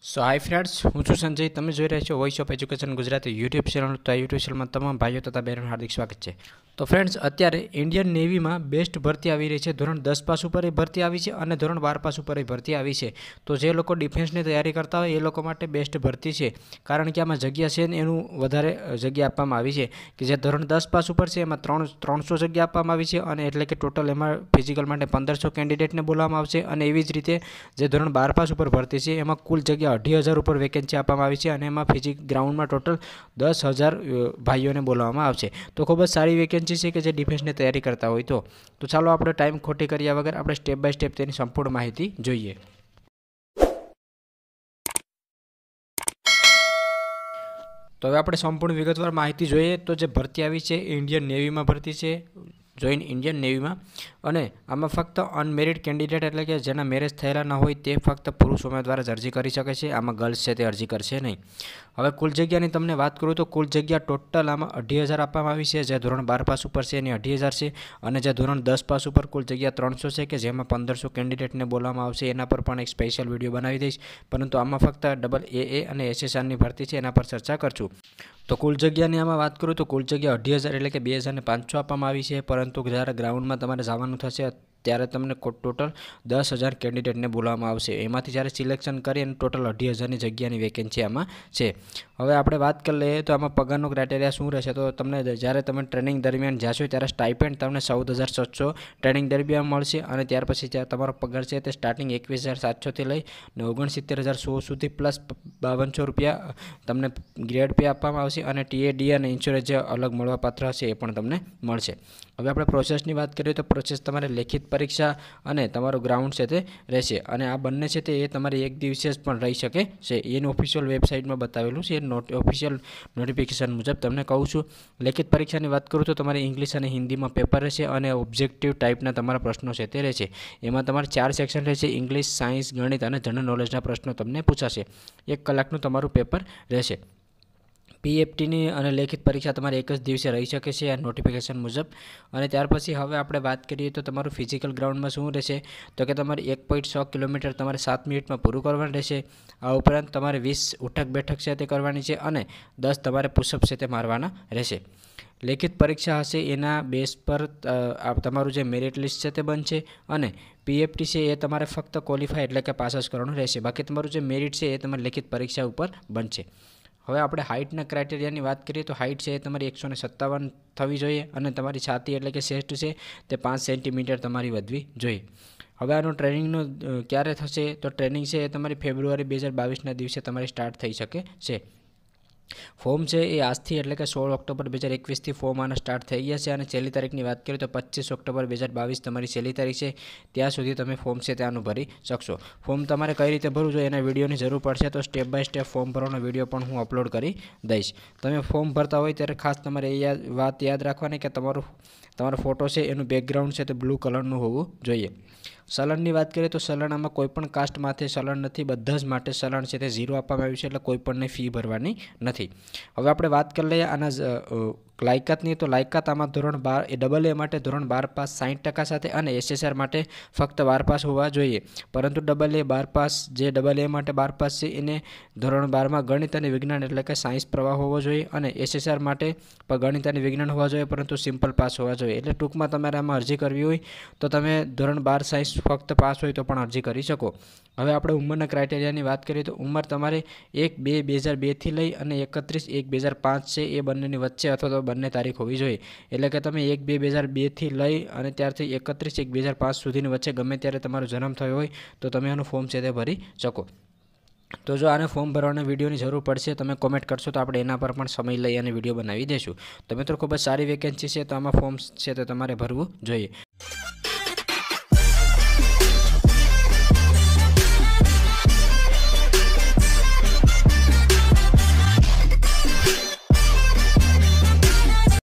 સો hi friends, હું છું સંજય. તમે જોઈ રહ્યા છો voice of education Gujarati YouTube channel. તો આ યુટ્યુબ ચેનલમાં તમામ ભાઈઓ તથા બહેનોનું હાર્દિક સ્વાગત છે. તો ફ્રેન્ડ્સ, અત્યારે ઇન્ડિયન નેવીમાં બેસ્ટ ભરતી આવી રહી છે. ધોરણ 10 પાસ ઉપર એ ભરતી આવી છે અને ધોરણ 12 પાસ ઉપર એ ભરતી આવી છે. તો જે લોકો ડિફેન્સની તૈયારી કરતા હોય એ લોકો માટે બેસ્ટ ભરતી છે, કારણ કે આમાં જગ્યા છે ને એનું વધારે જગ્યા આપવામાં આવી છે. કે જે ધોરણ 10 પાસ ઉપર છે એમાં 300 જગ્યા આપવામાં આવી છે, અને એટલે કે ટોટલ એમાં ફિઝિકલ માટે 1500 કેન્ડિડેટને બોલાવવામાં આવશે. અને એવી જ રીતે જે ધોરણ 12 પાસ ઉપર ભરતી છે એમાં કુલ જગ્યા 2,500 ઉપર વેકેન્સી આપવામાં આવી છે, અને એમાં ફિઝિક ગ્રાઉન્ડમાં ટોટલ 10,000 ભાઈઓને બોલાવવામાં આવશે. તો ખૂબ જ સારી વેકેન્સી છે કે જે ડિફેન્સની તૈયારી કરતા હોય તો ચાલો આપણે ટાઈમ ખોટી કર્યા વગર આપણે સ્ટેપ બાય સ્ટેપ તેની સંપૂર્ણ માહિતી જોઈએ. તો હવે આપણે સંપૂર્ણ વિગતવાર માહિતી જોઈએ. તો જે ભરતી આવી છે એ ઇન્ડિયન નેવીમાં ભરતી છે, જોઈન ઇન્ડિયન નેવીમાં. અને આમાં ફક્ત અનમેરિડ કેન્ડિડેટ એટલે કે જેના મેરેજ થયેલા ન હોય તે ફક્ત પુરુષ ઉમેદવાર જ અરજી કરી શકે છે. આમાં ગર્લ્સ છે તે અરજી કરશે નહીં. હવે કુલ જગ્યાની તમને વાત કરું તો કુલ જગ્યા ટોટલ આમાં 2,500 આપવામાં આવી છે. જે ધોરણ 12 પાસ ઉપર છે એની 2,500 છે, અને જે ધોરણ 10 પાસ ઉપર કુલ જગ્યા 300 છે કે જેમાં 1,500 કેન્ડિડેટને બોલાવવામાં આવશે. એના પર પણ એક સ્પેશિયલ વિડીયો બનાવી દઈશ, પરંતુ આમાં ફક્ત AA અને SSRની ભરતી છે એના પર ચર્ચા કરશું. તો કુલ જગ્યાની આમાં વાત કરું તો કુલ જગ્યા 2,500 એટલે કે 2,500 આપવામાં આવી છે, પરંતુ જ્યારે ગ્રાઉન્ડમાં તમારે જવાનું થશે ત્યારે તમને ટોટલ 10,000 કેન્ડિડેટને બોલાવવામાં આવશે. એમાંથી જ્યારે સિલેક્શન કરી અને ટોટલ 2,500ની જગ્યાની વેકેન્સી આમાં છે. હવે આપણે વાત કરી લઈએ તો આમાં પગારનો ક્રાઇટેરિયા શું રહેશે. તો તમને જ્યારે તમે ટ્રેનિંગ દરમિયાન જશો ત્યારે સ્ટાઇપેન્ડ તમને 14,700 ટ્રેનિંગ દરમિયાન મળશે, અને ત્યાર પછી જ્યારે તમારો પગાર છે તે સ્ટાર્ટિંગ 21,700થી લઈ ને 69,100 સુધી પ્લસ 5,200 રૂપિયા તમને ગ્રેડ પે આપવામાં આવશે, અને TAD અને ઇન્સ્યોરન્સ જે અલગ મળવાપાત્ર હશે એ પણ તમને મળશે. હવે આપણે પ્રોસેસની વાત કરીએ તો પ્રોસેસ તમારે લેખિત પરીક્ષા અને તમારું ગ્રાઉન્ડ છે તે રહેશે, અને આ બંને છે તે એ તમારી એક દિવસે જ પણ રહી શકે છે. એનું ઓફિશિયલ વેબસાઇટમાં બતાવેલું છે. ઓફિશિયલ નોટિફિકેશન મુજબ તમને કહું છું. લેખિત પરીક્ષાની વાત કરું તો તમારે ઇંગ્લિશ અને હિન્દીમાં પેપર રહેશે, અને ઓબ્જેક્ટિવ ટાઈપના તમારા પ્રશ્નો છે તે રહેશે. એમાં તમારે 4 સેક્શન રહેશે. ઇંગ્લિશ, સાયન્સ, ગણિત અને જનરલ નોલેજના પ્રશ્નો તમને પૂછાશે. 1 કલાકનું તમારું પેપર રહેશે. PFTની અને લેખિત પરીક્ષા તમારે એક જ દિવસે રહી શકે છે આ નોટિફિકેશન મુજબ. અને ત્યાર પછી હવે આપણે વાત કરીએ તો તમારું ફિઝિકલ ગ્રાઉન્ડમાં શું રહેશે. તો કે તમારે 1.6 કિલોમીટર તમારે 7 મિનિટમાં પૂરું કરવાનું રહેશે. આ ઉપરાંત તમારે 20 ઉઠક બેઠક છે તે કરવાની છે, અને 10 તમારે પુશઅપ છે તે મારવાના રહેશે. લેખિત પરીક્ષા હશે એના બેઝ પર તમારું જે મેરિટ લિસ્ટ છે તે બનશે, અને PFT છે એ તમારે ફક્ત ક્વોલિફાય એટલે કે પાસ જ કરવાનું રહેશે. બાકી તમારું જે મેરિટ છે એ તમારી લેખિત પરીક્ષા ઉપર બનશે. હવે આપણે હાઇટના ક્રાઇટેરિયાની વાત કરીએ તો હાઇટ છે એ તમારી 157 થવી જોઈએ, અને તમારી છાતી એટલે કે ચેસ્ટ છે તે 5 સેન્ટીમીટર તમારી વધવી જોઈએ. હવે આનું ટ્રેનિંગનું ક્યારે થશે તો ટ્રેનિંગ છે એ તમારી ફેબ્રુઆરી 2022ના દિવસે તમારી સ્ટાર્ટ થઈ શકે છે. ફોર્મ છે એ આજથી એટલે કે 16 ઓક્ટોબર 2021થી ફોર્મ આના સ્ટાર્ટ થઈ ગયા છે, અને છેલ્લી તારીખની વાત કરીએ તો 25 ઓક્ટોબર 2022 તમારી છેલ્લી તારીખ છે. ત્યાં સુધી તમે ફોર્મ છે ત્યાંનું ભરી શકશો. ફોર્મ તમારે કઈ રીતે ભરવું જોઈએ એના વિડીયોની જરૂર પડશે, તો સ્ટેપ બાય સ્ટેપ ફોર્મ ભરવાનો વિડીયો પણ હું અપલોડ કરી દઈશ. તમે ફોર્મ ભરતા હોય ત્યારે ખાસ તમારે એ વાત યાદ રાખવાની કે તમારો ફોટો છે એનું બેકગ્રાઉન્ડ છે તે બ્લુ કલરનું હોવું જોઈએ. ચલણની વાત કરીએ તો ચલણમાં કોઈ પણ કાસ્ટ માટે ચલણ નથી. બધા જ માટે ચલણ છે તે 0 આપવામાં આવ્યું છે, એટલે કોઈ પણને ફી ભરવાની નથી. હવે આપણે વાત કરી લઈએ આના લાયકાતની. તો લાયકાત આમાં ધોરણ 12 AA માટે ધોરણ 12 પાસ 60% સાથે, અને SSR માટે ફક્ત 12 પાસ હોવા જોઈએ. પરંતુ AA 12 પાસ, જે AA માટે 12 પાસ છે એને ધોરણ 12માં ગણિત અને વિજ્ઞાન એટલે કે સાયન્સ પ્રવાહ હોવો જોઈએ, અને SSR માટે પણ ગણિત અને વિજ્ઞાન હોવા જોઈએ, પરંતુ સિમ્પલ પાસ હોવા જોઈએ. એટલે ટૂંકમાં તમારે આમાં અરજી કરવી હોય તો તમે ધોરણ 12 સાયન્સ ફક્ત પાસ હોય તો પણ અરજી કરી શકો. હવે આપણે ઉંમરના ક્રાઇટેરિયાની વાત કરીએ તો ઉંમર તમારે 1/2/2002થી લઈ અને 31/1/2005 છે એ બંનેની વચ્ચે અથવા તો બંને તારીખ હોવી જોઈએ. એટલે કે તમે 1/2/2002થી લઈ અને ત્યારથી 31/1/2005 સુધીની વચ્ચે ગમે ત્યારે તમારો જન્મ થયો હોય તો તમે આનું ફોર્મ છે તે ભરી શકો. તો જો આને ફોર્મ ભરવાના વિડીયોની જરૂર પડશે તમે કોમેન્ટ કરશો તો આપણે એના પર પણ સમય લઈ અને વિડીયો બનાવી દઈશું. તો મિત્રો ખૂબ જ સારી વેકેન્સી છે, તો આમાં ફોર્મ છે તો તમારે ભરવું જોઈએ.